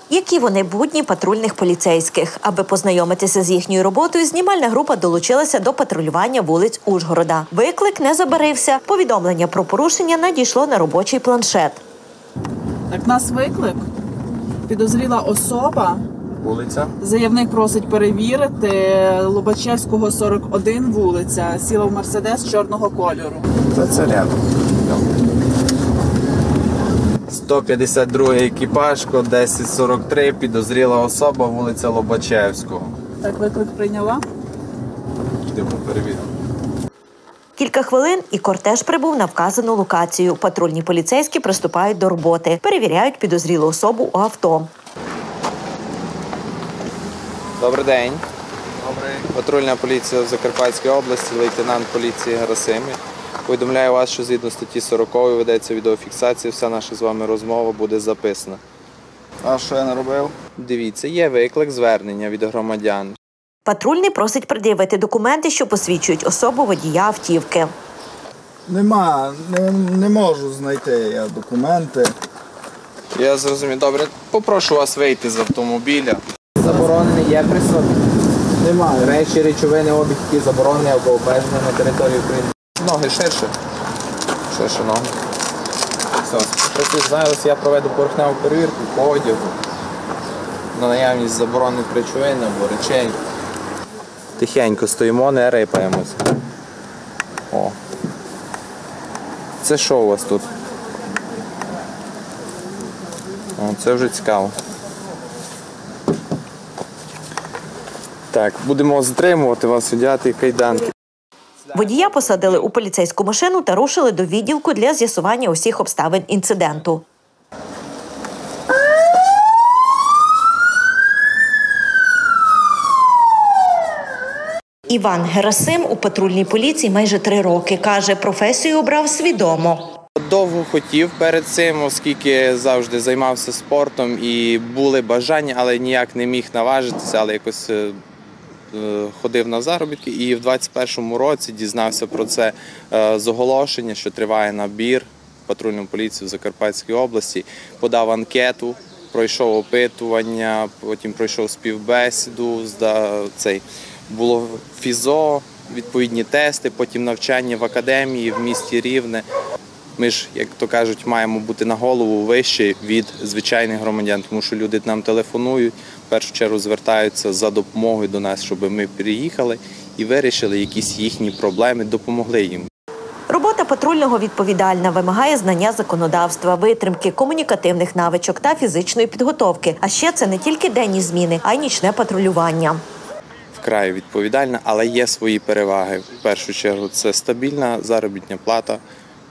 Які вони будні патрульних поліцейських? Аби познайомитися з їхньою роботою, знімальна група долучилася до патрулювання вулиць Ужгорода. Виклик не забарився. Повідомлення про порушення надійшло на робочий планшет. Так, нас виклик. Підозріла особа. Вулиця. Заявник просить перевірити. Лобачевського, 41 вулиця. Сіла в Мерседес чорного кольору. Це рядом. 152-й екіпаж, код 1043, підозріла особа, вулиця Лобачевського. Так, виклик прийняла? Йдемо перевіримо. Кілька хвилин і кортеж прибув на вказану локацію. Патрульні поліцейські приступають до роботи. Перевіряють підозрілу особу у авто. Добрий день. Добрий. Патрульна поліція в Закарпатській області, лейтенант поліції Герасимів. Повідомляю вас, що згідно статті 40 ведеться відеофіксація, вся наша з вами розмова буде записана. А що я не робив? Дивіться, є виклик, звернення від громадян. Патрульний просить пред'явити документи, що посвідчують особу водія автівки. Нема, не можу знайти я документи. Я зрозумів. Добре, попрошу вас вийти з автомобіля. Заборонений є присутній? Немає. Речі, речовини, обіг, які заборонені або обмежені на території України. Ноги ширше. Ширше ноги. Все, Просто зараз я проведу поверхневу перевірку по одягу. на наявність заборонених речовин або речей. Тихенько стоїмо, не рипаємось. О. Це що у вас тут? О, це вже цікаво. Так, будемо затримувати вас, одягати кайданки. Водія посадили у поліцейську машину та рушили до відділку для з'ясування усіх обставин інциденту. Іван Герасим у патрульній поліції майже 3 роки. Каже, професію обрав свідомо. Довго хотів перед цим, оскільки завжди займався спортом і були бажання, але ніяк не міг наважитися, але якось ходив на заробітки. І в 2021 році дізнався про це з оголошення, що триває набір в патрульну поліцію в Закарпатській області. Подав анкету, пройшов опитування, потім пройшов співбесіду, було фізо, відповідні тести, потім навчання в академії в місті Рівне. Ми ж, як то кажуть, маємо бути на голову вище від звичайних громадян, тому що люди нам телефонують, в першу чергу звертаються за допомогою до нас, щоб ми приїхали і вирішили якісь їхні проблеми, допомогли їм. Робота патрульного відповідальна, вимагає знання законодавства, витримки, комунікативних навичок та фізичної підготовки. А ще це не тільки денні зміни, а й нічне патрулювання. Вкрай відповідальна, але є свої переваги. В першу чергу це стабільна заробітна плата,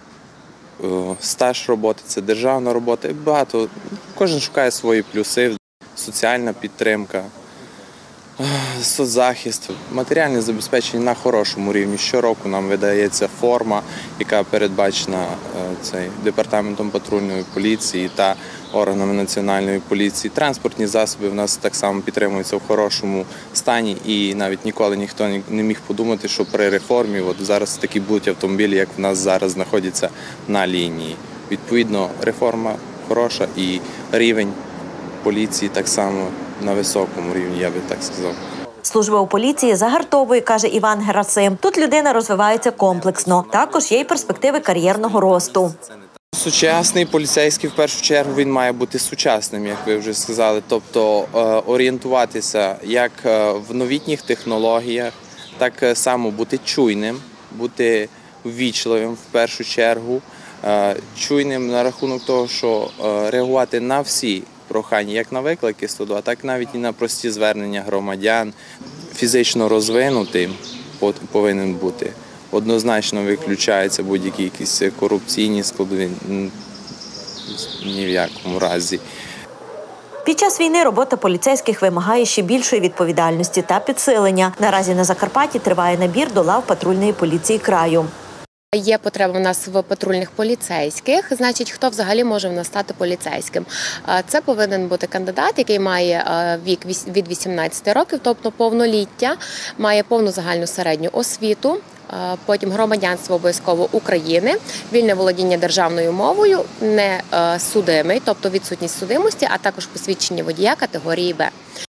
стаж роботи, це державна робота. Багато, кожен шукає свої плюси, соціальна підтримка, соцзахист, матеріальне забезпечення на хорошому рівні. Щороку нам видається форма, яка передбачена департаментом патрульної поліції та органами національної поліції. Транспортні засоби в нас так само підтримуються в хорошому стані, і навіть ніколи ніхто не міг подумати, що при реформі зараз такі будуть автомобілі, як в нас зараз знаходяться на лінії. Відповідно, реформа хороша і рівень поліції так само на високому рівні, я би так сказав. Служба у поліції загартовує, каже Іван Герасим. Тут людина розвивається комплексно. Також є й перспективи кар'єрного росту. Сучасний поліцейський, в першу чергу, він має бути сучасним, як ви вже сказали. Тобто орієнтуватися як в новітніх технологіях, так само бути чуйним, бути ввічливим в першу чергу, чуйним на рахунок того, що реагувати на всі прохання, як на виклики 102, так навіть і на прості звернення громадян. Фізично розвинутим повинен бути. Однозначно виключаються будь-які якісь корупційні складові, ні в якому разі. Під час війни робота поліцейських вимагає ще більшої відповідальності та підсилення. Наразі на Закарпатті триває набір до лав патрульної поліції краю. Є потреба в нас в патрульних поліцейських. Значить, хто взагалі може в нас стати поліцейським? Це повинен бути кандидат, який має вік від 18 років, тобто повноліття, має повну загальну середню освіту, потім громадянство обов'язково України, вільне володіння державною мовою, не судимий, тобто відсутність судимості, а також посвідчення водія категорії Б.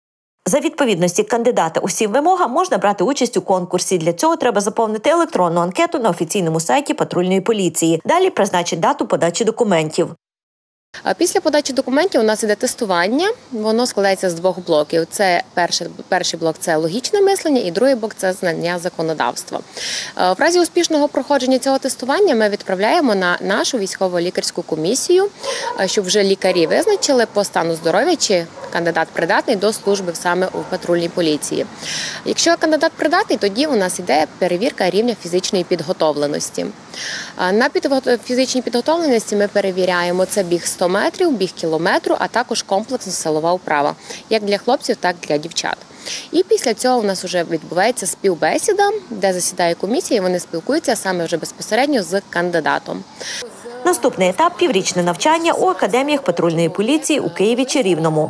За відповідності кандидата усім вимогам можна брати участь у конкурсі. Для цього треба заповнити електронну анкету на офіційному сайті патрульної поліції. Далі призначить дату подачі документів. Після подачі документів у нас іде тестування, воно складається з 2 блоків. Це перший блок – це логічне мислення, і другий блок – це знання законодавства. В разі успішного проходження цього тестування ми відправляємо на нашу військово-лікарську комісію, щоб вже лікарі визначили по стану здоров'я, чи кандидат придатний до служби саме у патрульній поліції. Якщо кандидат придатний, тоді у нас іде перевірка рівня фізичної підготовленості. На фізичній підготовленості ми перевіряємо це біг 100 метрів, біг кілометру, а також комплексна силова вправа, як для хлопців, так і для дівчат. І після цього у нас вже відбувається співбесіда, де засідає комісія, і вони спілкуються саме вже безпосередньо з кандидатом. Наступний етап – піврічне навчання у академіях патрульної поліції у Києві чи Рівному.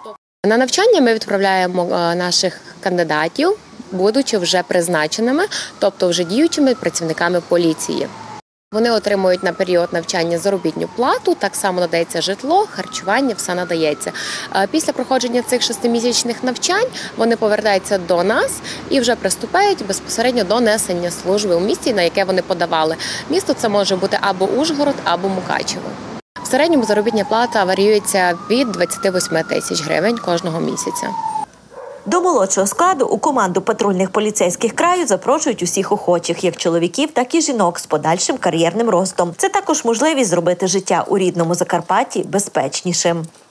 На навчання ми відправляємо наших кандидатів, будучи вже призначеними, тобто вже діючими працівниками поліції. Вони отримують на період навчання заробітну плату, так само надається житло, харчування, все надається. Після проходження цих 6-місячних навчань вони повертаються до нас і вже приступають безпосередньо до несення служби у місті, на яке вони подавали. Місто це може бути або Ужгород, або Мукачево. В середньому заробітна плата варіюється від 28 тисяч гривень кожного місяця. До молодшого складу у команду патрульних поліцейських краю запрошують усіх охочих, як чоловіків, так і жінок з подальшим кар'єрним ростом. Це також можливість зробити життя у рідному Закарпатті безпечнішим.